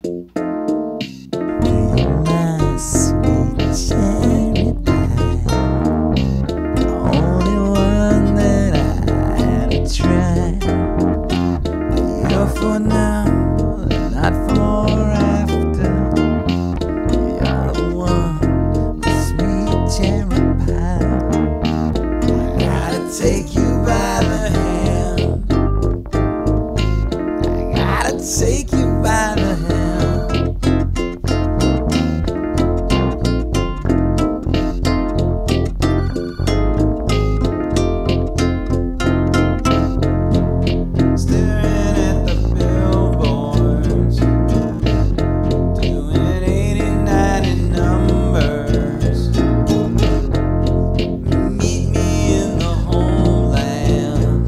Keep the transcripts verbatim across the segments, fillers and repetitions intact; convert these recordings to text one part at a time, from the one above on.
My sweet cherry pie, the only one that I had to try. You're for now, not for after. You're the one, my sweet cherry pie. I gotta take you by the hand. I gotta take you by the hand. Staring at the billboards, doing eighty, ninety numbers. Meet me in the homeland.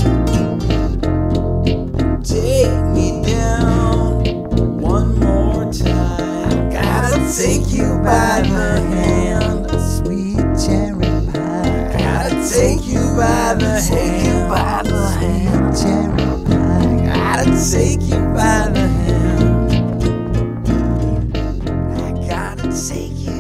Take me down one more time. Gotta take you by the hand, sweet cherry pie. Gotta take you by the hand, by the hand, cherry pie. Gotta take you by the hand. I gotta take you.